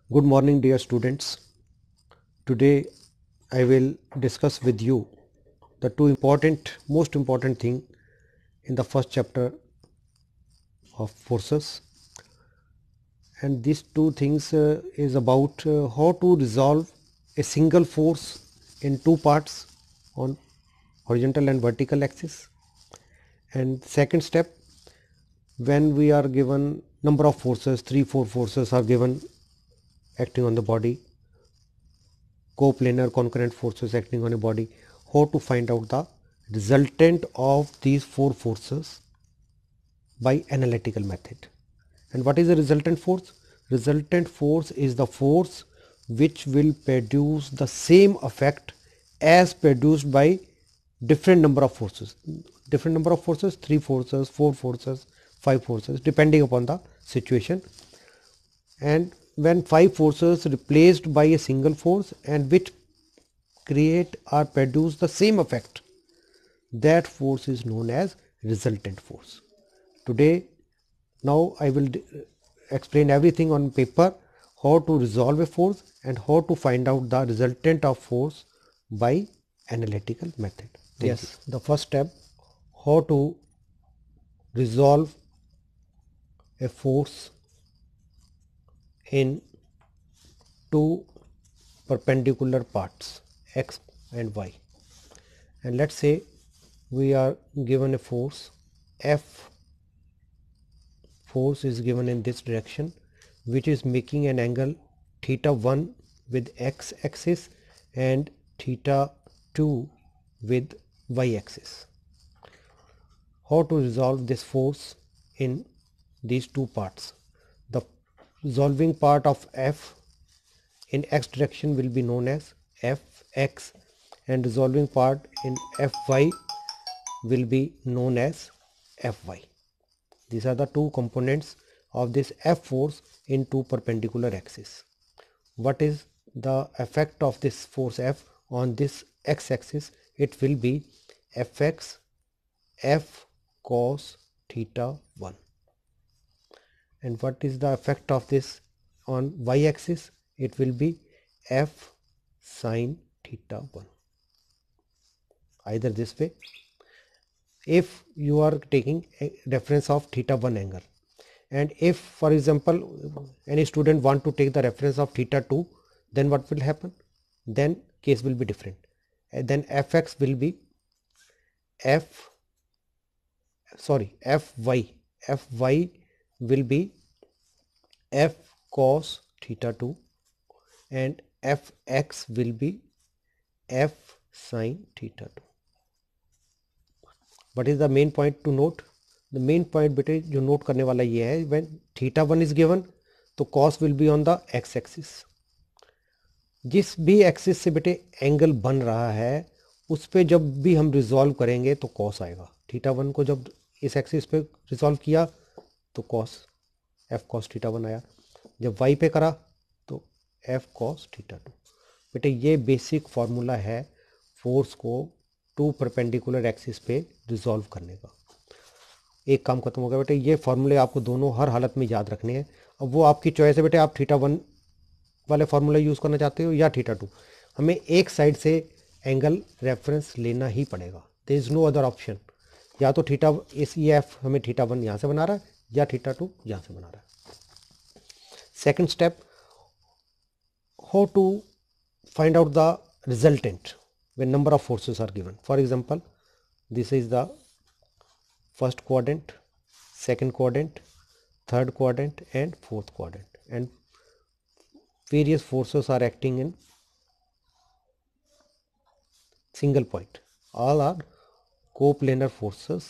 Good morning, dear students. Today I will discuss with you the most important thing in the first chapter of forces, and these two things is about how to resolve a single force in two parts on horizontal and vertical axis. And second step, when we are given number of forces, 3-4 forces are given acting on the body, coplanar concurrent forces acting on a body, how to find out the resultant of these four forces by analytical method. And what is the resultant force? Resultant force is the force which will produce the same effect as produced by different number of forces. Different number of forces, 3 forces, 4 forces, 5 forces, depending upon the situation. And when 5 forces replaced by a single force and which create or produce the same effect, that force is known as resultant force. Today, now I will explain everything on paper, how to resolve a force and how to find out the resultant of force by analytical method. Yes, the first step, how to resolve a force in two perpendicular parts, x and y. And let's say we are given a force F. Force is given in this direction, which is making an angle theta 1 with x axis and theta 2 with y axis. How to resolve this force in these two parts? The resolving part of F in x direction will be known as Fx, and resolving part in Fy will be known as Fy. These are the two components of this F force in two perpendicular axes. What is the effect of this force F on this x axis? It will be Fx F cos theta 1. And what is the effect of this on y axis? It will be F sin theta 1. Either this way, if you are taking a reference of theta 1 angle, and if for example any student want to take the reference of theta 2, then what will happen? Then case will be different, and then Fx will be Fy will be F cos theta 2 and Fx will be F sin theta 2. What is the main point to note? The main point बेटे जो note करने वाला ये है, when theta 1 is given तो cos will be on the x axis. जिस भी axis से बेटे एंगल बन रहा है उस पे जब भी हम रिजॉल्व करेंगे तो cos आएगा. थीटा 1 को जब इस एक्सिस पे रिजॉल्व किया तो cos f cos थीटा 1 आया. जब y पे करा तो f cos थीटा 2. बेटे ये बेसिक फॉर्मूला है फोर्स को टू परपेंडिकुलर एक्सिस पे रिजॉल्व करने का. एक काम खत्म हो गया बेटे. ये फॉर्मूले आपको दोनों हर हालत में याद रखने हैं. अब वो आपकी चॉइस है बेटे, आप थीटा 1 वाले फॉर्मूला यूज़ करना चाहते हो या थीटा 2. हमें एक साइड से एंगल रेफरेंस लेना ही पड़ेगा. There is no other option. या तो थीटा इस ये एफ हमें थीटा 1 यहाँ से बना रहा है या थीटा 2 यहाँ से बना रहा है. Second step, how to find out the resultant when number of forces are given. For example, this is the first quadrant, second quadrant, third quadrant and fourth quadrant, and various forces are acting in single point. All are coplanar forces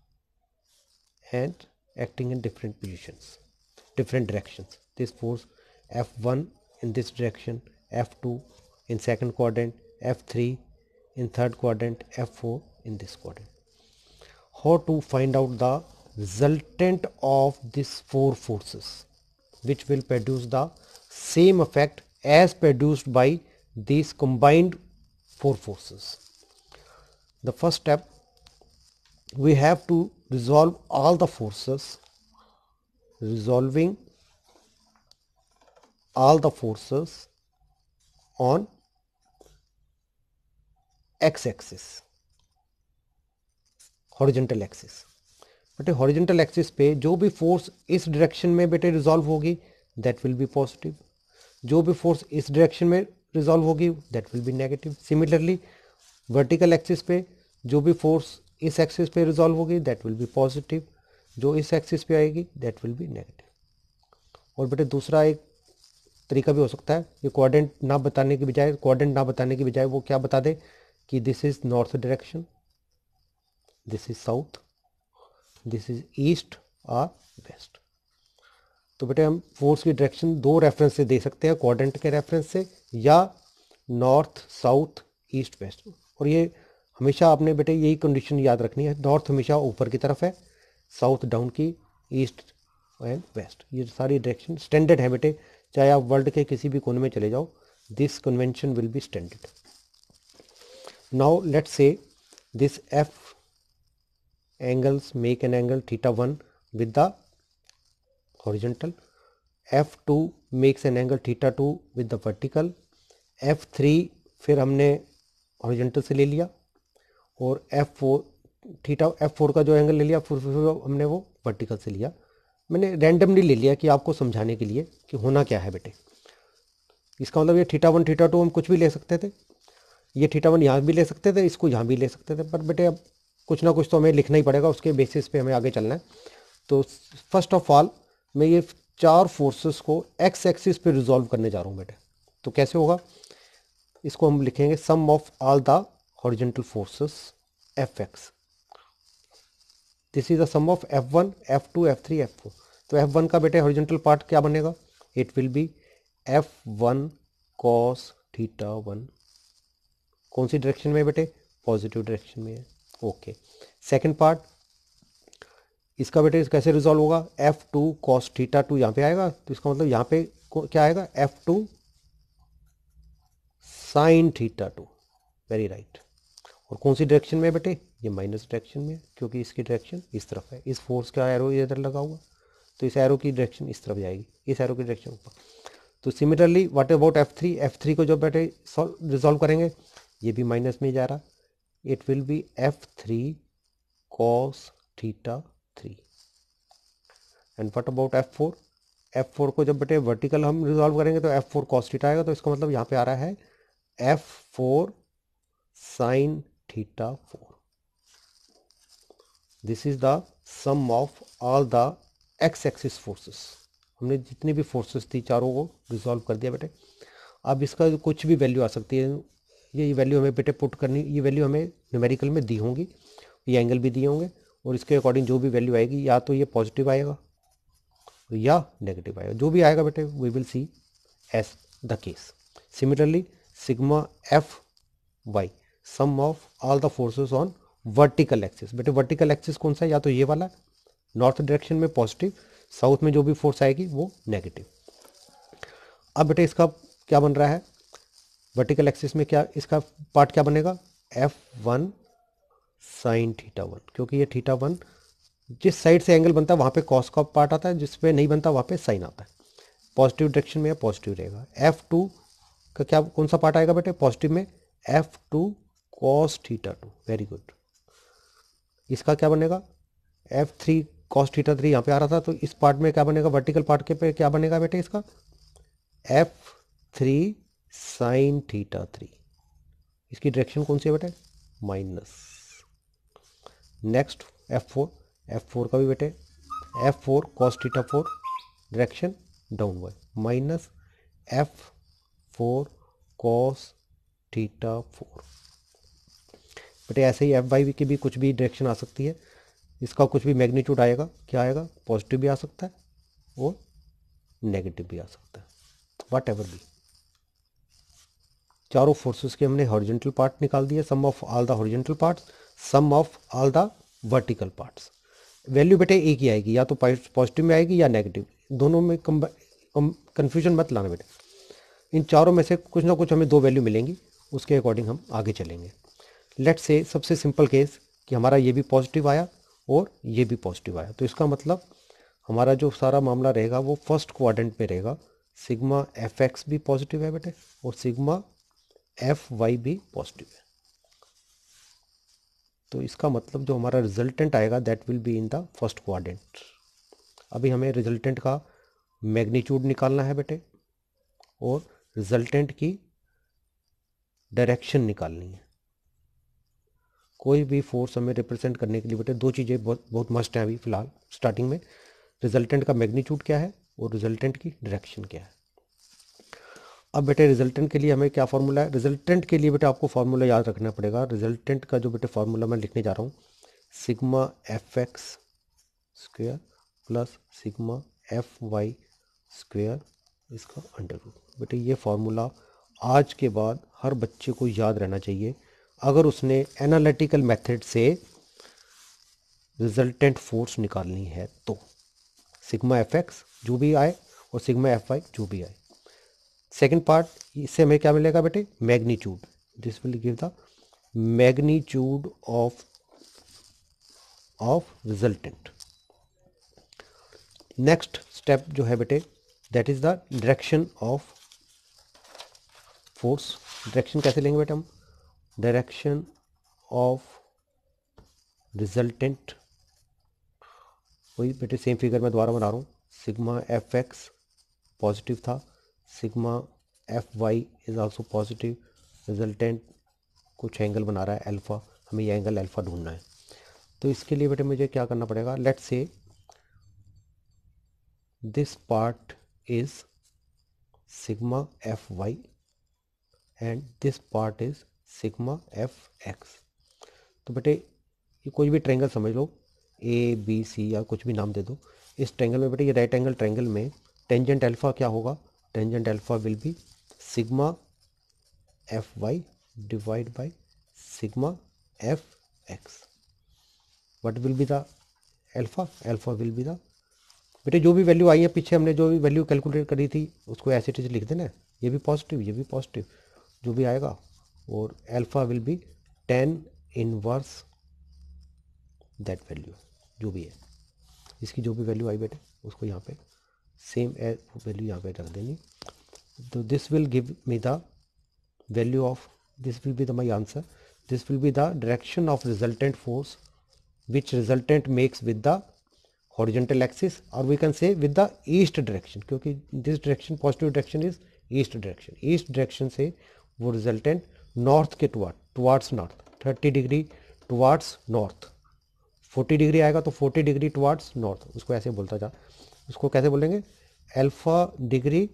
and acting in different positions, different directions. This force F1 in this direction, F2 in second quadrant, F3 in third quadrant, F4 in this quadrant. How to find out the resultant of these four forces which will produce the same effect as produced by these combined four forces? The first step, we have to resolve all the forces. Resolving all the forces on x axis, horizontal axis. बेटे horizontal axis पे जो भी force इस direction में बेटे resolve होगी that will B positive, जो भी फोर्स इस डायरेक्शन में रिजॉल्व होगी that will be negative. Similarly vertical axis पे जो भी फोर्स इस एक्सिस पे रिजॉल्व होगी दैट विल बी पॉजिटिव, जो इस एक्सिस पे आएगी दैट विल बी नेगेटिव। और बेटे दूसरा एक तरीका भी हो सकता है, ये कोऑर्डिनेट ना बताने की बजाय वो क्या बता दे कि this is north direction, this is south, this is east और वेस्ट। तो बेटे हम फोर्स की डायरेक्शन दो रेफरेंस से दे सकते हैं, कोऑर्डिनेट के रेफरेंस से या नॉर्थ साउथ ईस्ट वेस्ट। और ये हमेशा आपने बेटे यही कंडीशन याद रखनी है, नॉर्थ हमेशा ऊपर की तरफ है, साउथ डाउन की, ईस्ट एंड वेस्ट। ये सारी डायरेक्शन स्टैंडर्ड है बेटे, चाहे आप वर्ल्ड के किसी भी कोने में चले जाओ, this convention will be standard. Now let's say this F angles make an angle theta 1 with the horizontal, f2 makes an angle theta 2 with the vertical, f3 फिर हमने horizontal से ले लिया, और f4 थीटा f4 का जो angle ले लिया फिर हमने वो वर्टिकल से लिया। मैंने रैंडमली ले लिया कि आपको समझाने के लिए कि होना क्या है बेटे। इसका मतलब ये थीटा 1 थीटा 2 हम कुछ भी ले सकते थे, ये थीटा 1 यहाँ भी ले सकते थे, इसको यहाँ भी ले सकते थे, पर बेटे अब कुछ ना कुछ तो हमें लिखना ही पड़ेगा, उसके बेसिस पे हमें आगे चलना है। तो फर्स्ट ऑफ ऑल मैं ये चार फोर्सेस को एक्स एक्सिस पे रिजॉल्व करने जा रहा हूँ बेटे। तो कैसे होगा, इसको हम लिखेंगे sum of all the horizontal forces F X, this is the sum of F1 F2 F3 F4। तो F1 का बेटे हॉरिजॉन्टल पार्ट क्या बनेगा, it will be F1 cos theta 1, कौन सी डायरेक्शन में बेटे, पॉजिटिव डायरेक्शन में है। ओके, सेकंड पार्ट इसका बेटे कैसे रिजॉल्व होगा, F2 cos थीटा 2 यहाँ पे आएगा, तो इसका मतलब यहाँ पे क्या आएगा, F2 sin theta 2, very right. और कौन सी डायरेक्शन में बेटे, ये माइनस डायरेक्शन में है, क्योंकि इसकी डायरेक्शन इस तरफ है, इस फोर्स का एरो इधर लगा हुआ, तो इस एरो की डायरेक्शन इस तरफ जाएगी, इस एरो की डायरेक्शन ऊपर। तो सिमिलरली व्हाट अबाउट F3 को जो बेटे रिजॉल्व करेंगे, ये भी माइनस में जा रहा, it will be F3 cos theta 3। And what about F4 को जब बेटे वर्टिकल हम रिजॉल्व करेंगे तो F4 cos थीटा आएगा, तो इसका मतलब यहाँ पे आ रहा है F4 sin theta 4। This is the sum of all the X axis forces. हमने जितनी भी फोर्सेस थी चारों को रिजॉल्व कर दिया बेटे। अब इसका कुछ भी वैल्यू आ सकती है, ये वैल्यू हमें बेटे पुट करनी, ये वैल्यू हमें न्यूमेरिकल में दी होंगी, ये एंगल भी दिए होंगे, और इसके अकॉर्डिंग जो भी वैल्यू आएगी या तो ये पॉजिटिव आएगा या नेगेटिव आएगा, जो भी आएगा बेटे we will see as the case. Similarly sigma F Y, sum of all the forces on vertical axis. बेटे वर्टिकल एक्सिस कौन सा है, या तो ये वाला नॉर्थ डायरेक्शन में पॉजिटिव, साउथ में जो भी फोर्स आएगी वो नेगेटिव। अब बेटे इसका क्या बन रहा है, वर्टिकल एक्सिस में क्या इसका पार्ट क्या बनेगा, F1 sin थीटा 1, क्योंकि ये थीटा 1 जिस साइड से एंगल बनता है वहाँ पे कॉस का पार्ट आता है, जिस पे नहीं बनता वहाँ पे साइन आता है। पॉजिटिव डायरेक्शन में पॉजिटिव रहेगा। F2 का क्या कौन सा पार्ट आएगा बेटे, पॉजिटिव में F2 cos theta 2, very good. इसका क्या बनेगा, F3 cos थीटा 3 यहाँ पे आ रहा था, तो इस पार्ट में क्या बनेगा, वर्टिकल पार्ट के पे क्या बनेगा बेटे इसका, F3 sin थीटा 3। इसकी डायरेक्शन कौन सी है बेटे, माइनस। नेक्स्ट F4 का भी बेटे F4 cos theta 4, direction downward, minus F4 cos theta 4। बेटे ऐसे ही F की भी कुछ भी डायरेक्शन आ सकती है, इसका कुछ भी मैग्नीट्यूड आएगा, क्या आएगा, पॉजिटिव भी आ सकता है और नेगेटिव भी आ सकता है, वट एवर भी। चारों फोर्सेस के हमने हॉरिजॉन्टल पार्ट निकाल दिए, sum of all the horizontal parts, sum of all the vertical parts. Value बेटे एक ही आएगी, या तो पॉजिटिव में आएगी या नेगेटिव, दोनों में कंफ्यूजन मत लाना बेटे। इन चारों में से कुछ ना कुछ हमें दो वैल्यू मिलेंगी, उसके अकॉर्डिंग हम आगे चलेंगे। लेट्स से सबसे सिंपल केस कि हमारा ये भी पॉजिटिव आया और ये भी पॉजिटिव आया, तो इसका मतलब हमारा जो सारा मामला रहेगा वो फर्स्ट क्वाड्रेंट में रहेगा, सिग्मा एफ एक्स भी पॉजिटिव है बेटे और सिग्मा एफ वाई भी पॉजिटिव है। तो इसका मतलब जो हमारा रिजल्टेंट आएगा that will be in the first quadrant. अभी हमें रिजल्टेंट का मैग्नीट्यूड निकालना है बेटे और रिजल्टेंट की डायरेक्शन निकालनी है। कोई भी फोर्स हमें रिप्रेजेंट करने के लिए बेटे दो चीज़ें बहुत मस्ट हैं अभी फिलहाल स्टार्टिंग में, रिजल्टेंट का मैग्नीट्यूड क्या है और रिजल्टेंट की डायरेक्शन क्या है। अब बेटे रिजल्टेंट के लिए हमें क्या फार्मूला है, रिजल्टेंट के लिए बेटे आपको फार्मूला याद रखना पड़ेगा। रिजल्टेंट का जो बेटे फार्मूला मैं लिखने जा रहा हूँ, sigma F X square plus sigma F Y square इसका अंडर रूट। बेटे ये फार्मूला आज के बाद हर बच्चे को याद रहना चाहिए अगर उसने एनालिटिकल मेथड से रिजल्टेंट फोर्स निकालनी है तो। सिग्मा एफ एक्स जो भी आए और सिग्मा एफ वाई जो भी आए। सेकेंड पार्ट, इससे हमें क्या मिलेगा बेटे, magnitude. This will give the magnitude of resultant. Next step जो है बेटे that is the direction of force. Direction कैसे लेंगे बेटे हम, डायरेक्शन ऑफ रिजल्टेंट, वही बेटे सेम फिगर मैं दोबारा बना रहा हूँ। सिग्मा एफ एक्स पॉजिटिव था, sigma F Y is also positive, resultant कुछ एंगल बना रहा है अल्फा, हमें ये एंगल अल्फा ढूंढना है। तो इसके लिए बेटे मुझे क्या करना पड़ेगा, let's say this part is sigma F Y and this part is sigma F X. तो बेटे ये कोई भी ट्रायंगल समझ लो, ए बी सी या कुछ भी नाम दे दो। इस ट्रायंगल में बेटे ये राइट एंगल ट्रायंगल में टेंजेंट अल्फा क्या होगा, tangent alpha will be sigma F Y divide by sigma F X. What will be the alpha, alpha will be the, बेटे जो भी वैल्यू आई है पीछे हमने जो भी वैल्यू कैलकुलेट करी थी उसको ऐसे टीचर लिख देना, ये भी पॉजिटिव ये भी पॉजिटिव जो भी आएगा, और alpha will be 10 inverse that value जो भी है, इसकी जो भी वैल्यू आई बेटे उसको यहाँ पे सेम एज वैल्यू यहाँ पे रख देनी। तो this will give me the value of, this will be the my answer, this will be the direction of resultant force which resultant makes with the horizontal axis, और we can say with the east direction, क्योंकि this direction positive direction is east direction. East direction से वो resultant north के towards north, 30 degree towards north, 40 degree आएगा तो 40 degree towards north, उसको ऐसे बोलता जा, उसको कैसे बोलेंगे, alpha degree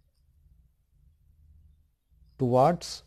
towards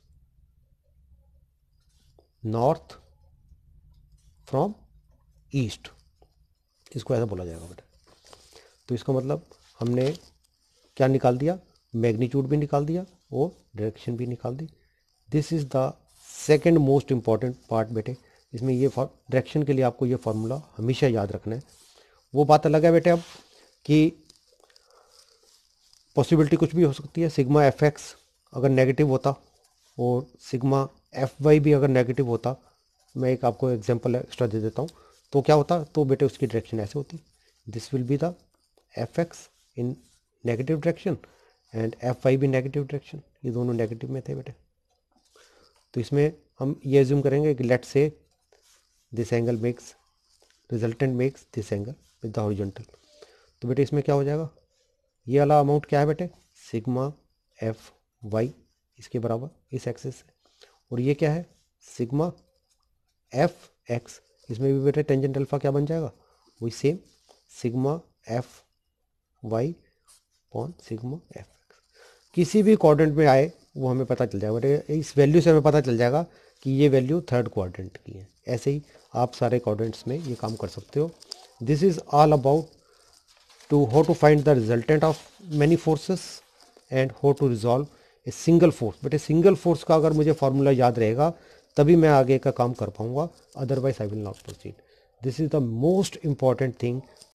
north from east, इसको ऐसा बोला जाएगा बेटा। तो इसका मतलब हमने क्या निकाल दिया, मैग्नीट्यूड भी निकाल दिया और डायरेक्शन भी निकाल दी। This is the second most important part बेटे। इसमें ये डायरेक्शन के लिए आपको ये फार्मूला हमेशा याद रखना है। वो बात अलग है बेटे अब कि पॉसिबिलिटी कुछ भी हो सकती है, सिग्मा एफ एक्स अगर नेगेटिव होता और सिग्मा एफ वाई भी अगर नेगेटिव होता, मैं एक आपको एग्जांपल एक्स्ट्रा दे देता हूँ, तो क्या होता, तो बेटे उसकी डायरेक्शन ऐसे होती, this will be the F X in negative direction and F Y भी नेगेटिव डायरेक्शन, ये दोनों नेगेटिव में थे बेटे। तो इसमें हम ये एज्यूम करेंगे कि let's say this angle makes, resultant makes this angle with the horizontal. तो बेटे इसमें क्या हो जाएगा, ये वाला अमाउंट क्या है बेटे, सिग्मा एफ वाई इसके बराबर इस एक्सिस से, और ये क्या है सिग्मा एफ एक्स, इसमें भी बेटे टेंजेंट अल्फा क्या बन जाएगा, वही same sigma F Y upon sigma F X. किसी भी क्वाड्रेंट में आए वो हमें पता चल जाएगा बेटे, इस वैल्यू से हमें पता चल जाएगा कि ये वैल्यू थर्ड क्वाड्रेंट की है। ऐसे ही आप सारे क्वाड्रेंट्स में ये काम कर सकते हो। This is all about to how to find the resultant of many forces and how to resolve a single force. बेटे सिंगल फोर्स का अगर मुझे फार्मूला याद रहेगा तभी मैं आगे का काम कर पाऊंगा, otherwise I will not proceed. This is the most important thing